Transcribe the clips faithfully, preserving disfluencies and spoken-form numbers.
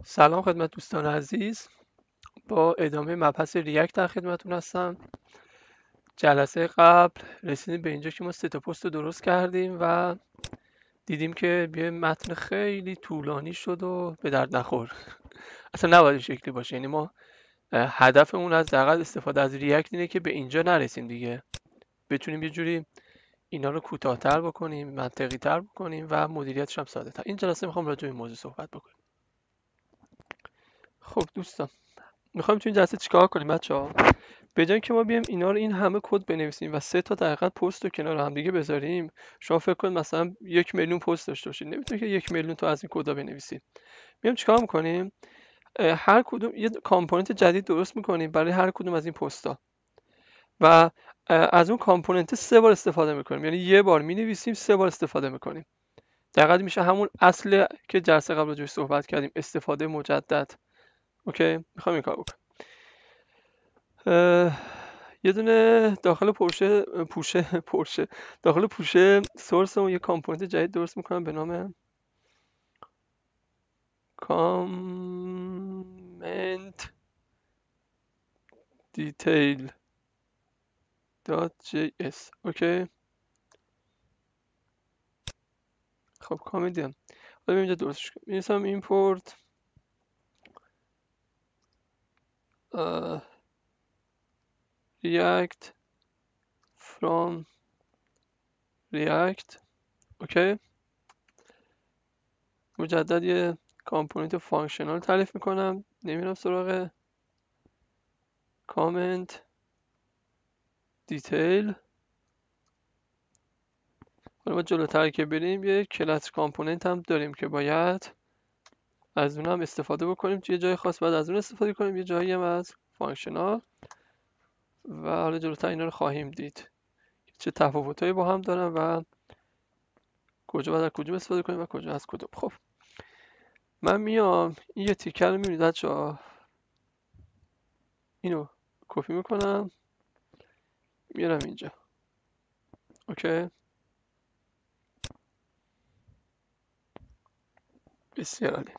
سلام خدمت دوستان عزیز. با ادامه مبحث ریاکت در خدمتتون هستم. جلسه قبل رسیدیم به اینجا که ما سه تا پست رو درست کردیم و دیدیم که یه متن خیلی طولانی شد و به درد نخور. اصلا نباید این شکلی باشه. یعنی ما هدفمون از حداقل استفاده از ریاکت اینه که به اینجا نرسیم دیگه، بتونیم یه جوری اینا رو کوتاه‌تر بکنیم، منطقی تر بکنیم و مدیریتش هم ساده تر. این جلسه میخوام راجع به این موضوع صحبت بکنیم. خب دوستان، میخوایم تو این جلسه چیکار کنیم بچه‌ها؟ به جای که ما بیایم اینا رو این همه کد بنویسیم و سه تا دقیقاً پست رو کنار هم دیگه بذاریم، شما فکر کنید مثلا یک میلیون پست داشته باشید، نمیتونه که یک میلیون تا از این کدا بنویسید. میام چیکار میکنیم؟ هر کدوم یه کامپوننت جدید درست میکنیم برای هر کدوم از این پستا و از اون کامپوننت سه بار استفاده میکنیم. یعنی یه بار مینویسیم، سه بار استفاده میکنیم. دقیقاً میشه همون اصل که جلسه قبل راجعش صحبت کردیم، استفاده مجدد. اوکی، میخوام این کار بکنم. یه دونه داخل پورشه پوشه پورشه داخل پوشه سورس اون یه کامپوننت جدید درست میکنم به نام کامنت دیتیل دات جی اس. اوکی، خب کامنت دیدم. حالا اینجا درستش کنم. می‌نویسم ایمپورت react from react. اوکی، مجدد یه کامپوننت فانکشنال تعریف میکنم. نمیرم سراغ کامنت دیتیل. حالا ما جلوتر که بریم یه کلاس کامپوننت هم داریم که باید از اون هم استفاده بکنیم. یه جای خاص باید از اون استفاده کنیم، یه جایی هم از فانکشنال. و حالا جلوتر اینا رو خواهیم دید چه تفاوتایی با هم دارن و کجا باید از کدوم استفاده کنیم و کجا از کدوم. خب من میام این یه تیکر رو میبینید بچه‌ها، اینو کپی میکنم میارم اینجا. اوکی، بسیار عالی.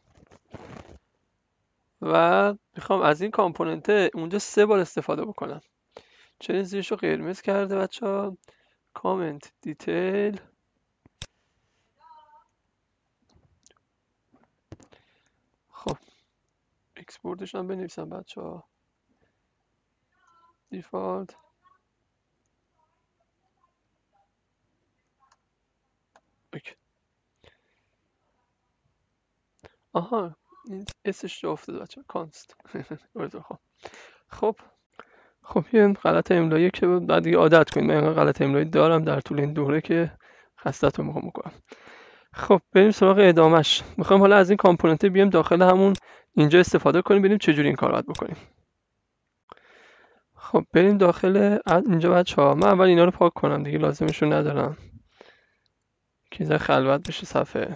و میخوام از این کامپوننت اونجا سه بار استفاده بکنم. چرا زیرش رو قرمز کرده بچه ها؟ کامنت دیتیل خب اکسپورتش هم بنویسم بچه ها. دیفالت اوکی. آها این اسش جا افتاده بچه ها، کانست. خب خب خب یه غلط املایی که بعد دیگه عادت کنید. من اینقدر غلط املایی دارم در طول این دوره که خستتون میخوام بکنم. خب بریم سراغ ادامش. میخوایم حالا از این کامپوننت بیام داخل همون اینجا استفاده کنیم، ببینیم چجوری این کار باید بکنیم. خب بریم داخل اینجا بچه ها. من اول اینا رو پاک کنم دیگه، لازمشون ندارم که اینجا خلوت بشه صفحه.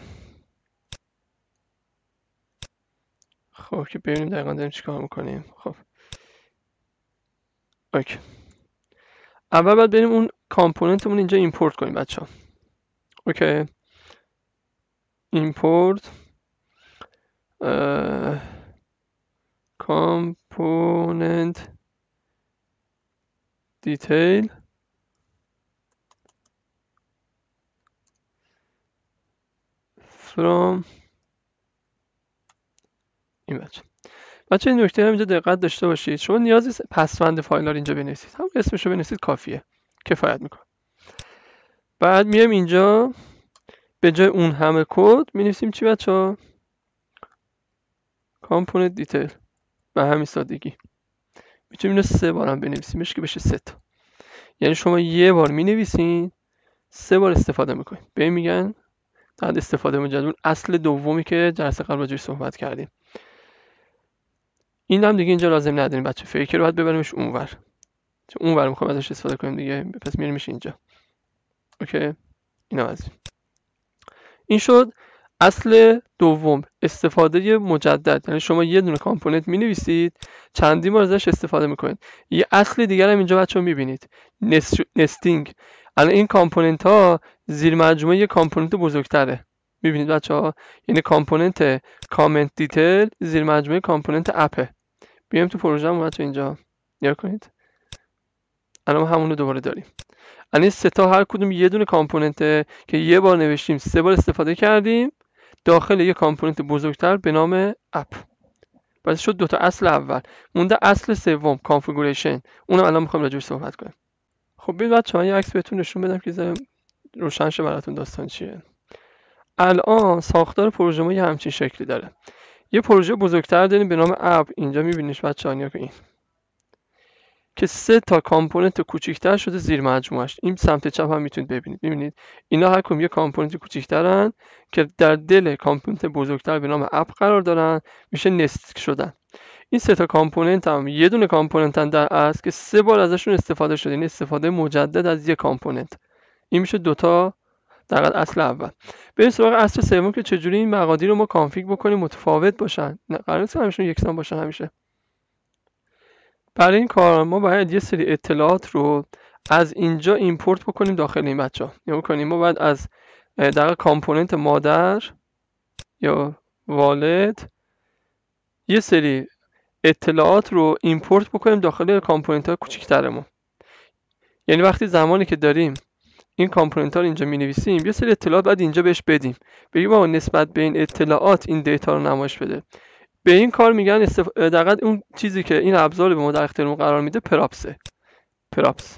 خب که ببینیم دقیقا داریم چی کار میکنیم. خب اوکی، اول باید بریم اون کامپوننتمون اینجا ایمپورت کنیم بچه ها. اوکی، ایمپورت کامپوننت دیتیل from این بچه بچه این نکته هم اینجا دقت داشته باشید. شما نیازی نیست پسوند فایل ها رو اینجا بنویسید، هم اسمش رو بنویسید کافیه، کفایت میکنه. بعد میایم اینجا به جای اون همه کد مینویسیم چی بچه ها؟ کامپوننت دیتیل. به همین سادگی میتونیم اینو سه بار هم بنویسیمش که بشه سه تا. یعنی شما یه بار مینویسین، سه بار استفاده میکنین. به این میگن بعد استفاده مجدد، اصل دومی که جلسه قبل راجعش صحبت کردیم. این هم دیگه اینجا لازم نداریم بچه، فیکر رو باید ببریمش اونور، چون اونور میخوایم ازش استفاده کنیم دیگه، پس میاریمش اینجا. اوکی، اینا از این شد اصل دوم، استفاده مجدد. یعنی شما یه دونه کامپوننت می‌نویسید، چندین بار ازش استفاده میکنید. یه اصل دیگر هم اینجا بچه‌ها می‌بینید، نستینگ. الان این کامپوننت ها زیر مجموعه یه کامپوننت بزرگتره. میبینید بچه ها، یعنی کامپوننت کامنت دیتیل زیر مجموعه کامپوننت اپه. بیایم تو پروژه‌مون بچه اینجا نگاه کنید، الان ما همون رو دوباره داریم. الان سه تا هر کدوم یه دونه کامپوننته که یه بار نوشتیم سه بار استفاده کردیم داخل یه کامپوننت بزرگتر به نام اپ. پس شد دو تا اصل اول. مونده اصل سوم کانفیگوریشن، اونم الان میخوایم راجعش صحبت کنیم. خب ببین بچه‌ها یه عکس بهتون نشون بدم که ذره روشن شه براتون داستان چیه. الان ساختار پروژه ما یه همچین شکلی داره. یه پروژه بزرگتر داریم به نام اپ، اینجا می‌بینیش بچه‌ها نگاه کنید که سه تا کامپوننت کوچیک‌تر شده زیر مجموعش. این سمت چپ هم میتونید ببینید. می‌بینید اینا هر کدوم یه کامپوننت کوچیک‌ترن که در دل کامپوننت بزرگتر به نام اپ قرار دارن، میشه نست شدن. این سه تا کامپوننت هم یه دونه کامپوننت در اصل که سه بار ازشون استفاده شده، یعنی استفاده مجدد از یک کامپوننت. این میشه دوتا در اصل اول. بریم سراغ اصل سوم که چجوری این مقادیر رو ما کانفیگ بکنیم متفاوت باشن. نه قرار نیست همشون یکسان باشن همیشه. برای این کار ما باید یه سری اطلاعات رو از اینجا ایمپورت بکنیم داخل این بچه‌ها. یعنی کنیم ما باید از در کامپوننت مادر یا والد یه سری اطلاعات رو ایمپورت بکنیم داخل کامپوننت های کوچیک‌ترمون. یعنی وقتی زمانی که داریم این کامپوننت ها رو اینجا می‌نویسیم یه سری اطلاعات بعد اینجا بهش بدیم. بگیم ما نسبت به این اطلاعات این دیتا رو نمایش بده. به این کار میگن استف... دقیقاً اون چیزی که این ابزار به ما در اختیارمون قرار میده پراپسه. پراپس.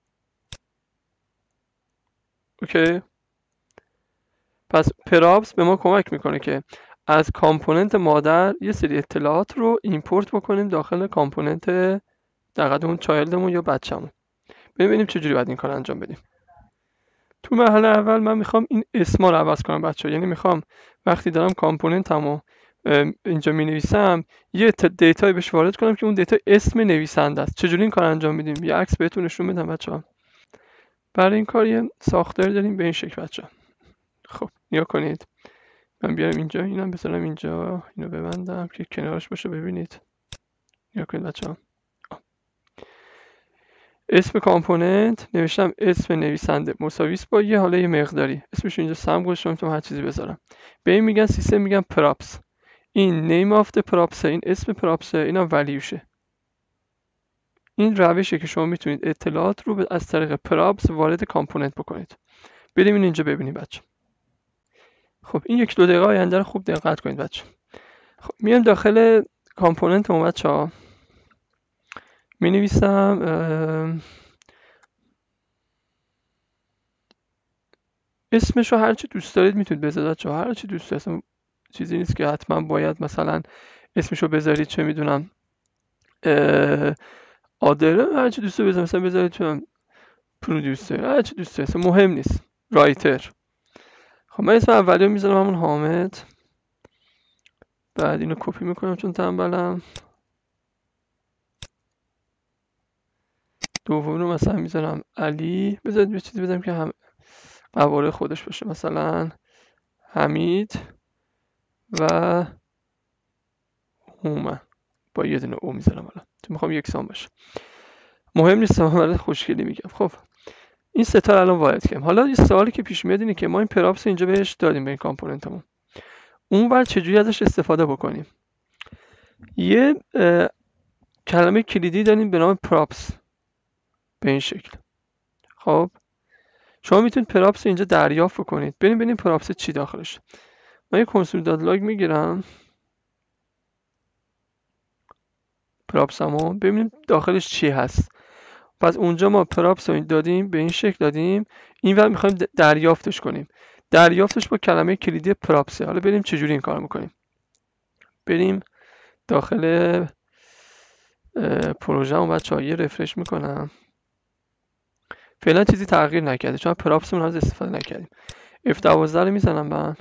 اوکی. پس پراپس به ما کمک میکنه که از کامپوننت مادر یه سری اطلاعات رو ایمپورت بکنیم داخل کامپوننت دقیقاً اون چایلدمون یا بچه‌مون. ببینیم چجوری باید این کار انجام بدیم. تو مرحله اول من میخوام این اسما رو عوض کنم بچه‌ها. یعنی میخوام وقتی دارم کامپوننتمو اینجا مینویسم یه دیتایی بهش وارد کنم که اون دیتا اسم نویسنده است. چجوری این کار انجام میدیم؟ یه عکس بهتون نشون بدم بچه‌ها. برای این کار یه ساختاری داریم به این شکل بچه‌ها. خب نگاه کنید. من بیارم اینجا، اینم بذارم اینجا، اینو ببندم که کنارش باشه. ببینید نگاه کنید بچه‌ها. اسم کامپوننت نوشتم اسم نویسنده مساوی با یه حالا یه مقداری اسمش اینجا سم گذاشتم تو هر چیزی بذارم. به این میگن سیستم میگن پراپس. این نیم آف د پراپس، این اسم پراپس، اینم ولیوشه. این روشه که شما میتونید اطلاعات رو از طریق پراپس وارد کامپوننت بکنید. بریم اینجا ببینیم بچه. خب این یک دو دقیقه آینده رو خوب دقت کنید بچه. خب میام داخل کامپوننت ما بچه‌ها. مینویسم اسمش رو هر چی دوست دارید میتونید بذارید بچه‌ها. هر چی دوست دارید. چیزی نیست که حتما باید مثلا اسمش رو بذارید چه میدونم آدره، هر چی دوست دارید مثلا بذارید چه پرودیوسر، هر چی دوست دارید مهم نیست. رایتر. خب من اسم اولی رو میذارم همون حامد. بعد اینو کپی میکنم چون تنبلم. دومی رو مثلا میذارم علی. بذارید یه چیزی بذارم که هم قواره خودش باشه، مثلا حمید و هومن با یه دونه او میذارم الان تو میخوام یکسان باشه. مهم نیست، من برای خوشگلی میگم. خب این سه تا الان وارد کردیم. حالا یه سوالی که پیش میاد اینه که ما این پراپس اینجا بهش دادیم به این کامپوننتمون. اون ور چجوری ازش استفاده بکنیم؟ یه کلمه کلیدی داریم به نام پراپس به این شکل. خب شما میتونید پراپس اینجا دریافت کنید. بریم ببینیم پراپس چی داخلش. من یه کنسول دات لاگ میگیرم. پراپسمو ببینیم داخلش چی هست. پس اونجا ما پراپس رو دادیم به این شکل دادیم. اینور میخوایم دریافتش کنیم. دریافتش با کلمه کلیدی پراپسه. حالا بریم چجوری این کار میکنیم. بریم داخل پروژه اون بچه‌ها یه رفرش میکنم. فعلا چیزی تغییر نکرده چون پراپسمون هنوز استفاده نکردیم. اف دوازده رو میزنم من.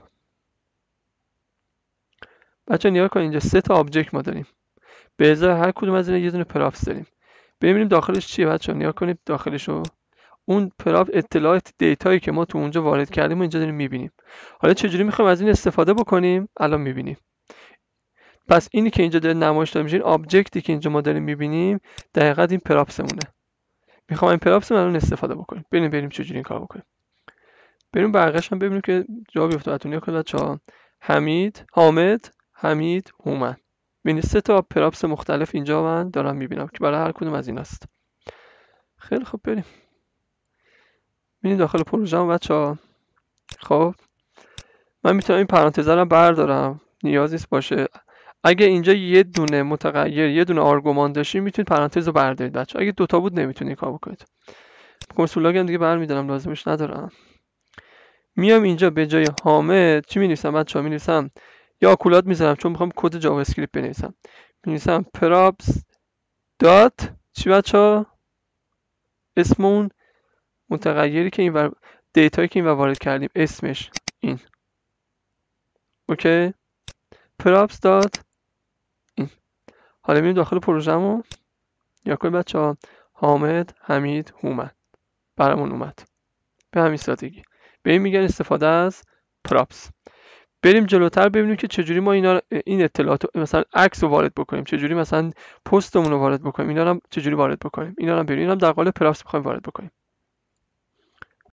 بچه‌ها نگاه کنید اینجا سه تا آبجکت ما داریم. به ازای هر کدوم از اینا یه دونه پراپس داریم. ببینیم داخلش چیه بچه‌ها. نگاه کنید داخلشو. اون پراپ اطلاعات دیتایی که ما تو اونجا وارد کردیم و اینجا داریم میبینیم. حالا چجوری میخوایم از این استفاده بکنیم؟ الان میبینیم. پس اینی که اینجا داره نمایش داده میشه، این آبجکتی که اینجا ما داریم میبینیم دقیقاً این پراپسمونه. میخوام این پراپس رو الان استفاده بکنیم. بریم بریم چجوری این کار بکنیم. بریم بقیه‌اش هم ببینیم که جا بیفته براتون. نگاه کنید بچه‌ها، حمید، حامد، حمید، هومن. ببینید سه تا پراپس مختلف اینجا من دارم میبینم که برای هر کدوم از این است. خیلی خب بریم ببینید داخل پروژه بچه‌ها. خب من میتونم این پرانتزه رو بردارم، نیازی نیست باشه. اگه اینجا یه دونه متغیر یه دونه آرگومان داشتین میتونید پرانتز رو بردارید بچه‌ها. اگه دوتا بود نمیتونید کار بکنید. کنسول لاگ هم دیگه برمیدارم، لازمش ندارم. میام اینجا به جای حامد چی می‌نویسم بچه‌ها؟ می‌نویسم یا آکولات میذارم چون میخوام کد جاوا اسکریپت بنویسم. می‌نویسم props دات چی بچه‌ها؟ اسم اون متغیری که این دیتایی که این وارد کردیم اسمش این. اوکی؟ props دات این. حالا میریم داخل پروژه‌مون. یا کنید بچه‌ها، حامد، حمید، هومن برامون اومد. به همین سادگی. به این میگن استفاده از props. بریم جلوتر ببینیم که چجوری ما اینا این اطلاعات مثلا عکس رو وارد بکنیم، چجوری مثلا پستمون رو وارد بکنیم، اینا رو هم چجوری وارد بکنیم. اینا رو هم بریم، اینا هم در قالب پراپس می‌خوایم وارد بکنیم.